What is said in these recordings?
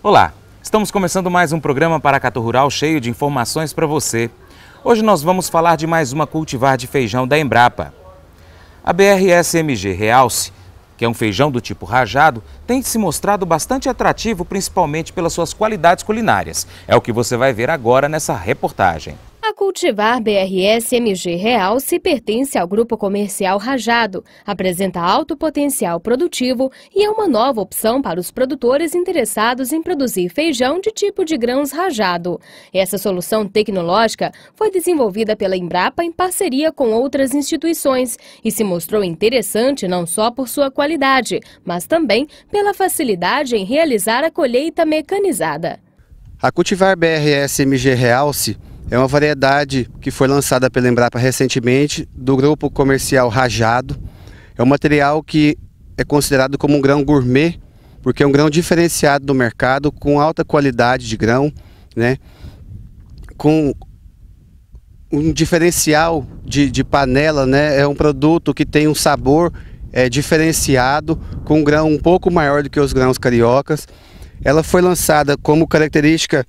Olá, estamos começando mais um programa Paracatu Rural cheio de informações para você. Hoje nós vamos falar de mais uma cultivar de feijão da Embrapa. A BR-SMG Realce, que é um feijão do tipo rajado, tem se mostrado bastante atrativo, principalmente pelas suas qualidades culinárias. É o que você vai ver agora nessa reportagem. A cultivar BR-SMG Realce pertence ao grupo comercial Rajado, apresenta alto potencial produtivo e é uma nova opção para os produtores interessados em produzir feijão de tipo de grãos rajado. Essa solução tecnológica foi desenvolvida pela Embrapa em parceria com outras instituições e se mostrou interessante não só por sua qualidade, mas também pela facilidade em realizar a colheita mecanizada. A cultivar BR-SMG Realce é uma variedade que foi lançada pela Embrapa recentemente, do grupo comercial Rajado. É um material que é considerado como um grão gourmet, porque é um grão diferenciado do mercado, com alta qualidade de grão, né? Com um diferencial de panela, né? É um produto que tem um sabor diferenciado, com um grão um pouco maior do que os grãos cariocas. Ela foi lançada como característica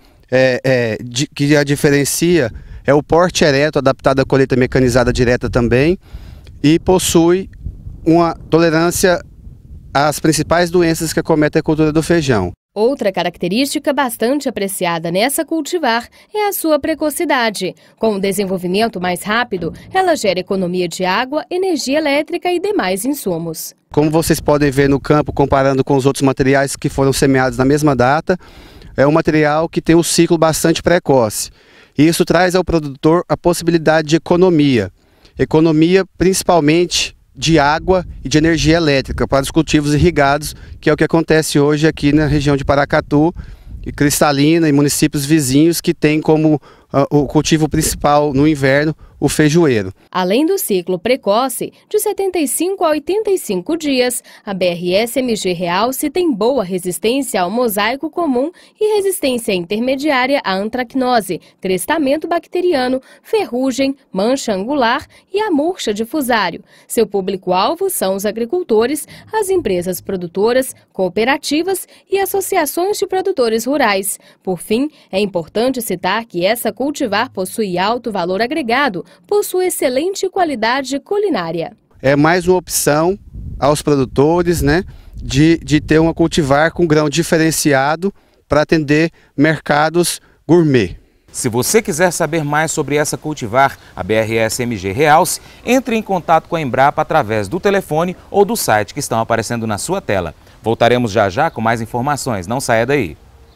que a diferencia é o porte ereto, adaptado à colheita mecanizada direta também, e possui uma tolerância às principais doenças que acometem a cultura do feijão. Outra característica bastante apreciada nessa cultivar é a sua precocidade. Com o desenvolvimento mais rápido, ela gera economia de água, energia elétrica e demais insumos. Como vocês podem ver no campo, comparando com os outros materiais que foram semeados na mesma data, é um material que tem um ciclo bastante precoce. E isso traz ao produtor a possibilidade de economia. Economia principalmente de água e de energia elétrica para os cultivos irrigados, que é o que acontece hoje aqui na região de Paracatu e Cristalina e municípios vizinhos que têm como o cultivo principal no inverno o feijoeiro. Além do ciclo precoce, de 75 a 85 dias, a BR-SMG Realce tem boa resistência ao mosaico comum e resistência intermediária à antracnose, crestamento bacteriano, ferrugem, mancha angular e a murcha de fusário. Seu público-alvo são os agricultores, as empresas produtoras, cooperativas e associações de produtores rurais. Por fim, é importante citar que essa cultivar possui alto valor agregado por sua excelente qualidade culinária. É mais uma opção aos produtores, né, de ter uma cultivar com grão diferenciado para atender mercados gourmet. Se você quiser saber mais sobre essa cultivar, a BR-SMG Realce, entre em contato com a Embrapa através do telefone ou do site que estão aparecendo na sua tela. Voltaremos já já com mais informações, não saia daí.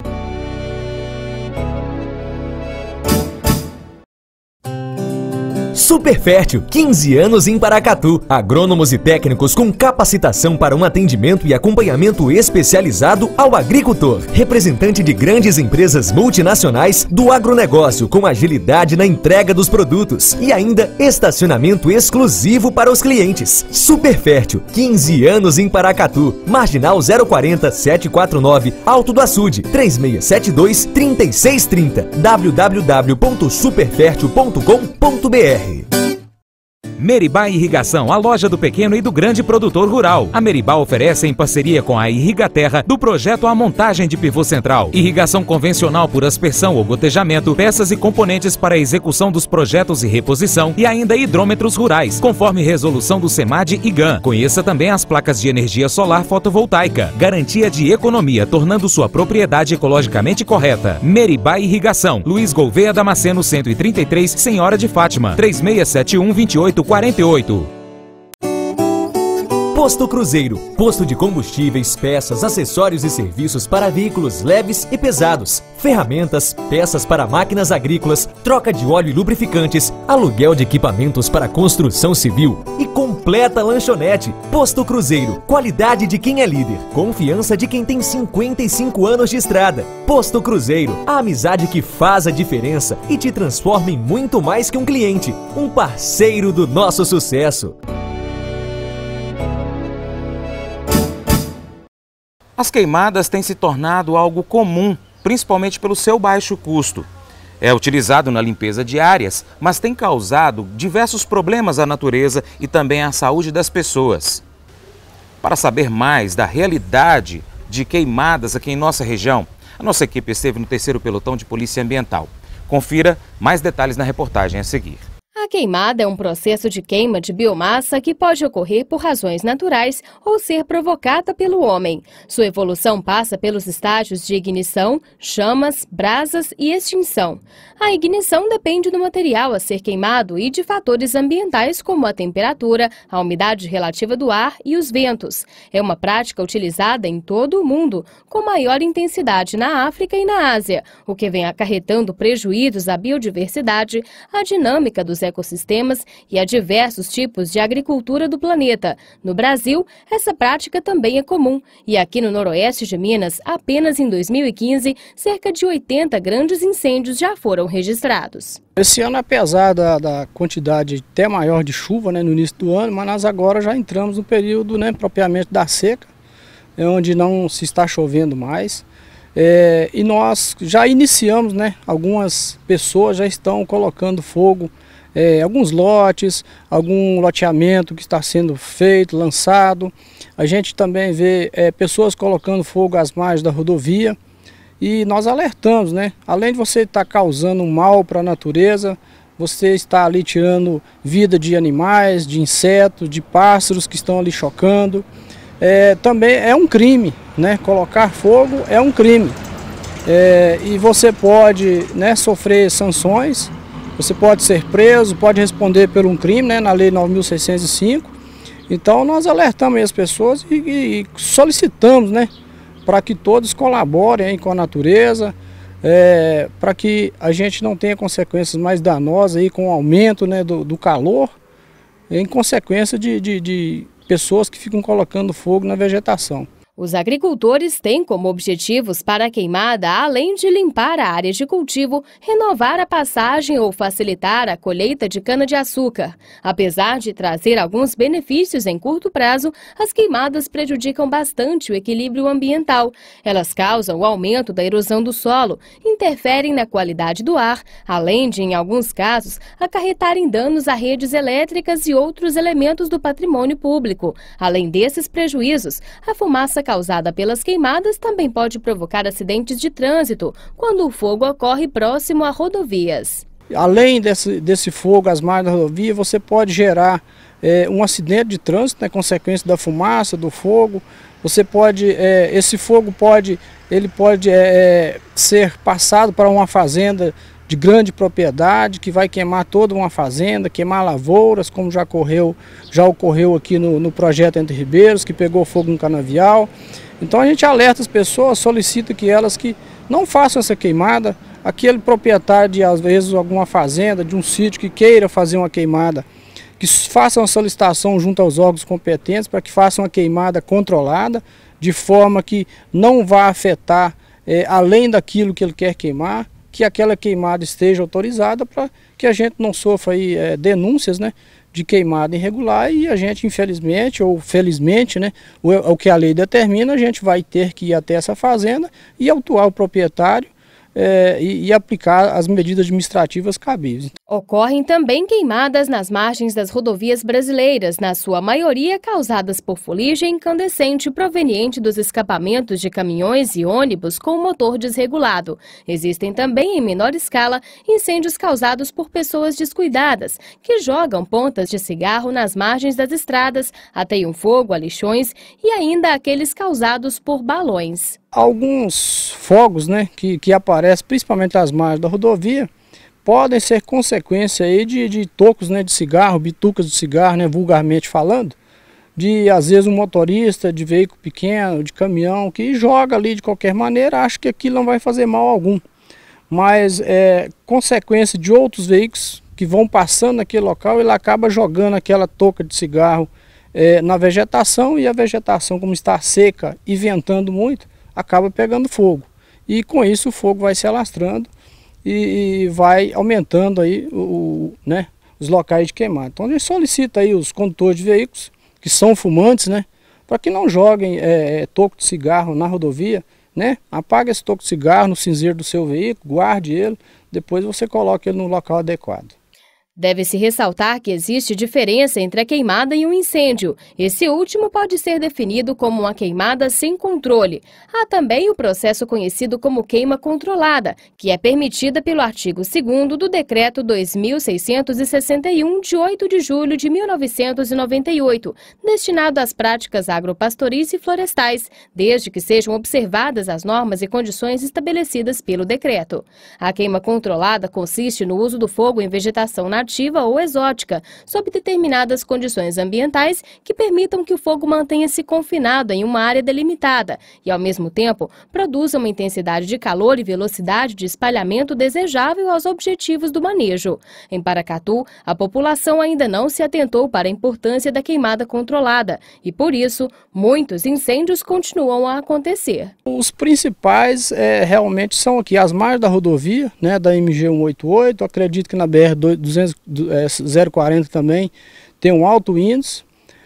Superfértil, 15 anos em Paracatu. Agrônomos e técnicos com capacitação para um atendimento e acompanhamento especializado ao agricultor. Representante de grandes empresas multinacionais do agronegócio com agilidade na entrega dos produtos. E ainda estacionamento exclusivo para os clientes. Superfértil, 15 anos em Paracatu. Marginal 040 749, Alto do Açude, 3672 3630. www.superfertil.com.br. Meribá Irrigação, a loja do pequeno e do grande produtor rural. A Meribá oferece, em parceria com a Irrigaterra, do projeto A Montagem de Pivô Central, irrigação convencional por aspersão ou gotejamento, peças e componentes para a execução dos projetos e reposição e ainda hidrômetros rurais, conforme resolução do SEMAD e GAN. Conheça também as placas de energia solar fotovoltaica. Garantia de economia, tornando sua propriedade ecologicamente correta. Meribá Irrigação, Luiz Gouveia Damasceno 133, Senhora de Fátima, 3671-2848. Posto Cruzeiro, posto de combustíveis, peças, acessórios e serviços para veículos leves e pesados, ferramentas, peças para máquinas agrícolas, troca de óleo e lubrificantes, aluguel de equipamentos para construção civil e completa lanchonete. Posto Cruzeiro, qualidade de quem é líder, confiança de quem tem 55 anos de estrada. Posto Cruzeiro, a amizade que faz a diferença e te transforma em muito mais que um cliente, um parceiro do nosso sucesso. As queimadas têm se tornado algo comum, principalmente pelo seu baixo custo. É utilizado na limpeza de áreas, mas tem causado diversos problemas à natureza e também à saúde das pessoas. Para saber mais da realidade de queimadas aqui em nossa região, A nossa equipe esteve no 3º Pelotão de Polícia Ambiental. Confira mais detalhes na reportagem a seguir. A queimada é um processo de queima de biomassa que pode ocorrer por razões naturais ou ser provocada pelo homem. Sua evolução passa pelos estágios de ignição, chamas, brasas e extinção. A ignição depende do material a ser queimado e de fatores ambientais como a temperatura, a umidade relativa do ar e os ventos. É uma prática utilizada em todo o mundo, com maior intensidade na África e na Ásia, o que vem acarretando prejuízos à biodiversidade, à dinâmica dos ecossistemas e a diversos tipos de agricultura do planeta. No Brasil, essa prática também é comum e aqui no noroeste de Minas, apenas em 2015, cerca de 80 grandes incêndios já foram registrados. Esse ano, apesar da quantidade até maior de chuva, no início do ano, mas nós agora já entramos no período propriamente da seca, onde não se está chovendo mais. E nós já iniciamos, algumas pessoas já estão colocando fogo, alguns lotes, algum loteamento que está sendo feito, lançado. A gente também vê pessoas colocando fogo às margens da rodovia e nós alertamos, além de você estar causando um mal para a natureza, você está ali tirando vida de animais, de insetos, de pássaros que estão ali chocando. Também é um crime, colocar fogo é um crime. E você pode sofrer sanções, você pode ser preso, pode responder por um crime, na Lei 9.605. Então nós alertamos as pessoas e solicitamos, para que todos colaborem aí com a natureza, para que a gente não tenha consequências mais danosas aí com o aumento do calor, em consequência de pessoas que ficam colocando fogo na vegetação. Os agricultores têm como objetivos para a queimada, além de limpar a área de cultivo, renovar a passagem ou facilitar a colheita de cana-de-açúcar. Apesar de trazer alguns benefícios em curto prazo, as queimadas prejudicam bastante o equilíbrio ambiental. Elas causam o aumento da erosão do solo, interferem na qualidade do ar, além de, em alguns casos, acarretarem danos a redes elétricas e outros elementos do patrimônio público. Além desses prejuízos, a fumaça causada pelas queimadas também pode provocar acidentes de trânsito, quando o fogo ocorre próximo a rodovias. Além desse fogo às margens da rodovia, você pode gerar um acidente de trânsito, consequência da fumaça, do fogo. Você pode, esse fogo pode ser passado para uma fazenda de grande propriedade, que vai queimar toda uma fazenda, queimar lavouras, como já ocorreu aqui no projeto Entre Ribeiros, que pegou fogo no canavial. Então a gente alerta as pessoas, solicita que elas não façam essa queimada. Aquele proprietário de, às vezes, alguma fazenda, de um sítio que queira fazer uma queimada, que faça uma solicitação junto aos órgãos competentes para que façam uma queimada controlada, de forma que não vá afetar além daquilo que ele quer queimar, que aquela queimada esteja autorizada para que a gente não sofra aí, denúncias de queimada irregular e a gente, infelizmente ou felizmente, o que a lei determina, a gente vai ter que ir até essa fazenda e autuar o proprietário e aplicar as medidas administrativas cabíveis. Ocorrem também queimadas nas margens das rodovias brasileiras, na sua maioria causadas por fuligem incandescente proveniente dos escapamentos de caminhões e ônibus com motor desregulado. Existem também, em menor escala, incêndios causados por pessoas descuidadas, que jogam pontas de cigarro nas margens das estradas, ateiam fogo a lixões e ainda aqueles causados por balões. Alguns fogos que aparecem principalmente às margens da rodovia podem ser consequência aí de tocos de cigarro, bitucas de cigarro, vulgarmente falando, de às vezes um motorista de veículo pequeno, de caminhão, que joga ali de qualquer maneira, acha que aquilo não vai fazer mal algum. Mas consequência de outros veículos que vão passando naquele local, ele acaba jogando aquela touca de cigarro na vegetação, e a vegetação, como está seca e ventando muito, acaba pegando fogo. E com isso o fogo vai se alastrando e vai aumentando aí os locais de queimada. Então a gente solicita aí os condutores de veículos que são fumantes, para que não joguem toco de cigarro na rodovia, apague esse toco de cigarro no cinzeiro do seu veículo, guarde ele, depois você coloca ele no local adequado. Deve-se ressaltar que existe diferença entre a queimada e um incêndio. Esse último pode ser definido como uma queimada sem controle. Há também o processo conhecido como queima controlada, que é permitida pelo artigo 2º do Decreto 2661, de 8 de julho de 1998, destinado às práticas agropastoris e florestais, desde que sejam observadas as normas e condições estabelecidas pelo decreto. A queima controlada consiste no uso do fogo em vegetação nativa ou exótica, sob determinadas condições ambientais que permitam que o fogo mantenha-se confinado em uma área delimitada e, ao mesmo tempo, produza uma intensidade de calor e velocidade de espalhamento desejável aos objetivos do manejo. Em Paracatu, a população ainda não se atentou para a importância da queimada controlada e, por isso, muitos incêndios continuam a acontecer. Os principais realmente são aqui as margens da rodovia, né, da MG 188, acredito que na BR 040 também tem um alto índice,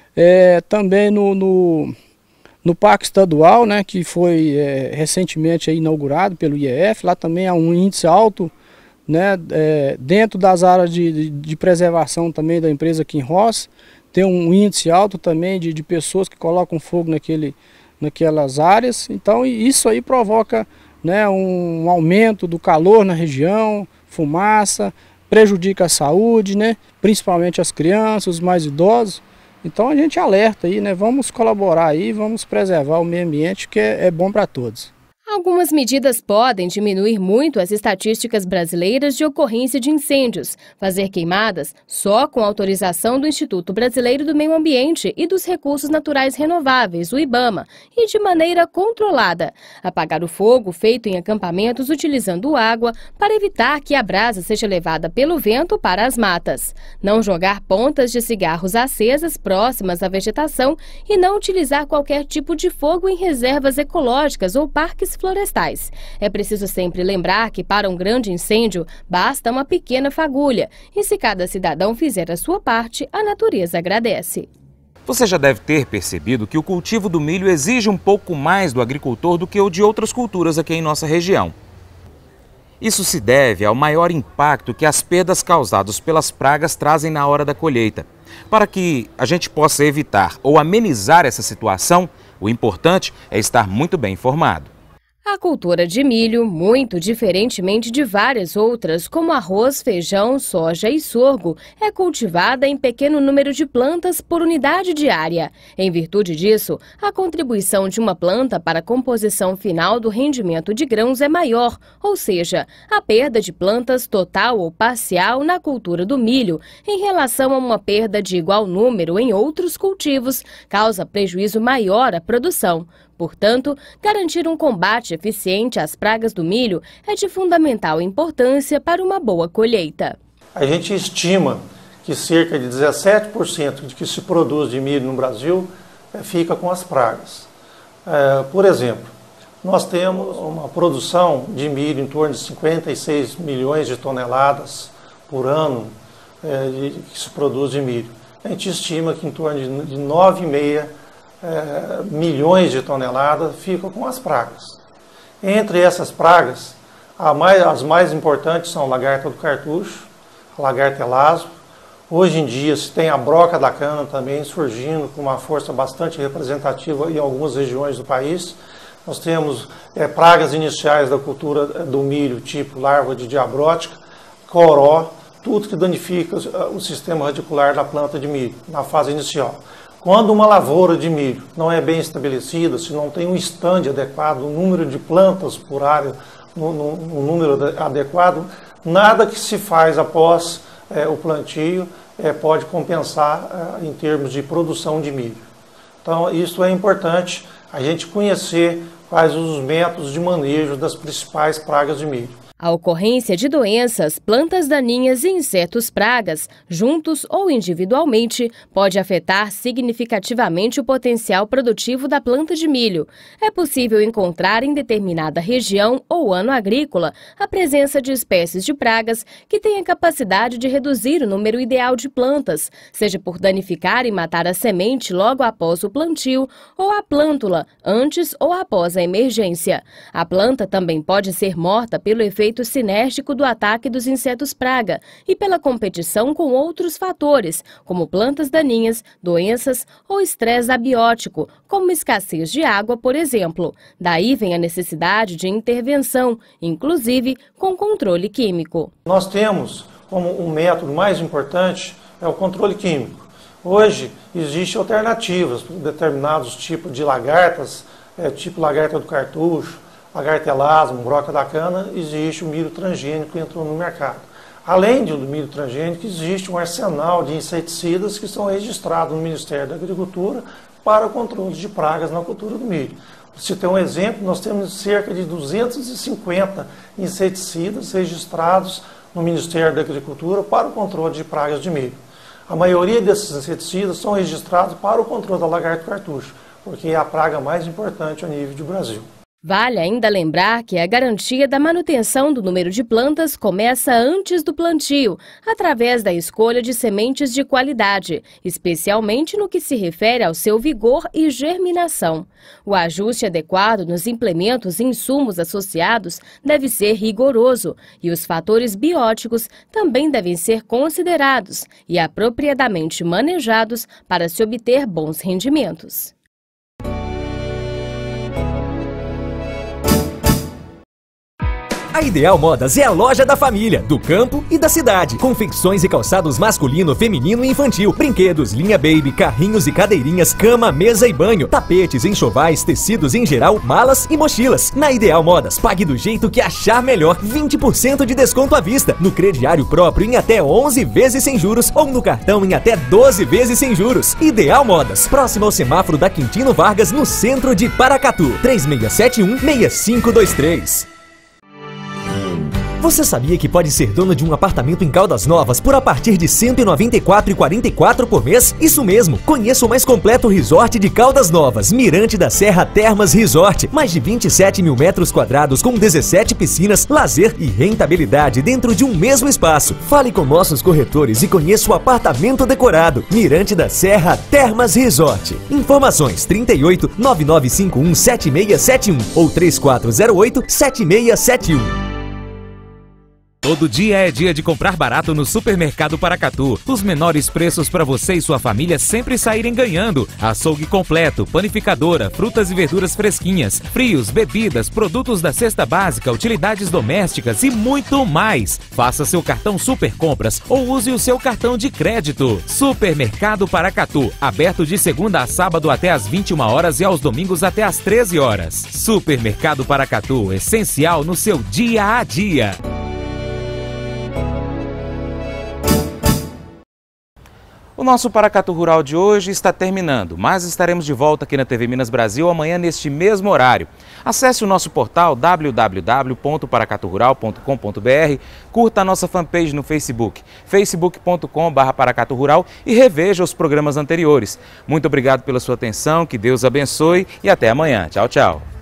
também no Parque Estadual, né, que foi recentemente inaugurado pelo IEF, lá também há um índice alto, né, dentro das áreas de preservação também da empresa Kinross, tem um índice alto também de pessoas que colocam fogo naquelas áreas. Então isso aí provoca, né, um aumento do calor na região, fumaça, prejudica a saúde, né, principalmente as crianças, os mais idosos. Então a gente alerta aí, né, vamos colaborar aí, vamos preservar o meio ambiente, que é bom para todos. Algumas medidas podem diminuir muito as estatísticas brasileiras de ocorrência de incêndios. Fazer queimadas só com autorização do Instituto Brasileiro do Meio Ambiente e dos Recursos Naturais Renováveis, o IBAMA, e de maneira controlada. Apagar o fogo feito em acampamentos utilizando água para evitar que a brasa seja levada pelo vento para as matas. Não jogar pontas de cigarros acesas próximas à vegetação e não utilizar qualquer tipo de fogo em reservas ecológicas ou parques florestais. É preciso sempre lembrar que para um grande incêndio basta uma pequena fagulha e se cada cidadão fizer a sua parte, a natureza agradece. Você já deve ter percebido que o cultivo do milho exige um pouco mais do agricultor do que o de outras culturas aqui em nossa região. Isso se deve ao maior impacto que as perdas causadas pelas pragas trazem na hora da colheita. Para que a gente possa evitar ou amenizar essa situação, o importante é estar muito bem informado. A cultura de milho, muito diferentemente de várias outras, como arroz, feijão, soja e sorgo, é cultivada em pequeno número de plantas por unidade de área. Em virtude disso, a contribuição de uma planta para a composição final do rendimento de grãos é maior, ou seja, a perda de plantas total ou parcial na cultura do milho, em relação a uma perda de igual número em outros cultivos, causa prejuízo maior à produção. Portanto, garantir um combate eficiente às pragas do milho é de fundamental importância para uma boa colheita. A gente estima que cerca de 17% de que se produz de milho no Brasil fica com as pragas. Por exemplo, nós temos uma produção de milho em torno de 56 milhões de toneladas por ano que se produz de milho. A gente estima que em torno de 9,5 milhões de toneladas ficam com as pragas. Entre essas pragas, as mais importantes são a lagarta do cartucho, a lagarta elasmo. Hoje em dia se tem a broca da cana também surgindo com uma força bastante representativa em algumas regiões do país. Nós temos pragas iniciais da cultura do milho, tipo larva de diabrótica, coró, tudo que danifica o sistema radicular da planta de milho na fase inicial. Quando uma lavoura de milho não é bem estabelecida, se não tem um estande adequado, um número de plantas por área, um número adequado, nada que se faz após o plantio pode compensar em termos de produção de milho. Então, isso é importante a gente conhecer quais os métodos de manejo das principais pragas de milho. A ocorrência de doenças, plantas daninhas e insetos pragas, juntos ou individualmente, pode afetar significativamente o potencial produtivo da planta de milho. É possível encontrar em determinada região ou ano agrícola a presença de espécies de pragas que têm a capacidade de reduzir o número ideal de plantas, seja por danificar e matar a semente logo após o plantio ou a plântula antes ou após a emergência. A planta também pode ser morta pelo efeito efeito sinérgico do ataque dos insetos praga e pela competição com outros fatores, como plantas daninhas, doenças ou estresse abiótico, como escassez de água, por exemplo. Daí vem a necessidade de intervenção, inclusive com controle químico. Nós temos como um método mais importante é o controle químico. Hoje existem alternativas para determinados tipos de lagartas, tipo lagarta do cartucho, lagarta elasmo, broca da cana, existe o milho transgênico que entrou no mercado. Além do milho transgênico, existe um arsenal de inseticidas que são registrados no Ministério da Agricultura para o controle de pragas na cultura do milho. Para você ter um exemplo, nós temos cerca de 250 inseticidas registrados no Ministério da Agricultura para o controle de pragas de milho. A maioria desses inseticidas são registrados para o controle da lagarta do cartucho, porque é a praga mais importante a nível do Brasil. Vale ainda lembrar que a garantia da manutenção do número de plantas começa antes do plantio, através da escolha de sementes de qualidade, especialmente no que se refere ao seu vigor e germinação. O ajuste adequado nos implementos e insumos associados deve ser rigoroso e os fatores bióticos também devem ser considerados e apropriadamente manejados para se obter bons rendimentos. A Ideal Modas é a loja da família, do campo e da cidade. Confecções e calçados masculino, feminino e infantil. Brinquedos, linha baby, carrinhos e cadeirinhas, cama, mesa e banho. Tapetes, enxovais, tecidos em geral, malas e mochilas. Na Ideal Modas, pague do jeito que achar melhor. 20% de desconto à vista. No crediário próprio em até 11 vezes sem juros ou no cartão em até 12 vezes sem juros. Ideal Modas, próximo ao semáforo da Quintino Vargas, no centro de Paracatu. 3671-6523. Você sabia que pode ser dono de um apartamento em Caldas Novas por a partir de R$ 194,44 por mês? Isso mesmo! Conheça o mais completo resort de Caldas Novas, Mirante da Serra Termas Resort. Mais de 27 mil metros quadrados com 17 piscinas, lazer e rentabilidade dentro de um mesmo espaço. Fale com nossos corretores e conheça o apartamento decorado. Mirante da Serra Termas Resort. Informações 38 9951 7671 ou 3408 7671. Todo dia é dia de comprar barato no Supermercado Paracatu. Os menores preços para você e sua família sempre saírem ganhando. Açougue completo, panificadora, frutas e verduras fresquinhas, frios, bebidas, produtos da cesta básica, utilidades domésticas e muito mais. Faça seu cartão Super Compras ou use o seu cartão de crédito. Supermercado Paracatu, aberto de segunda a sábado até às 21 horas e aos domingos até às 13 horas. Supermercado Paracatu, essencial no seu dia a dia. O nosso Paracatu Rural de hoje está terminando, mas estaremos de volta aqui na TV Minas Brasil amanhã neste mesmo horário. Acesse o nosso portal www.paracaturural.com.br, curta a nossa fanpage no Facebook, facebook.com/paracaturural e reveja os programas anteriores. Muito obrigado pela sua atenção, que Deus abençoe e até amanhã. Tchau, tchau.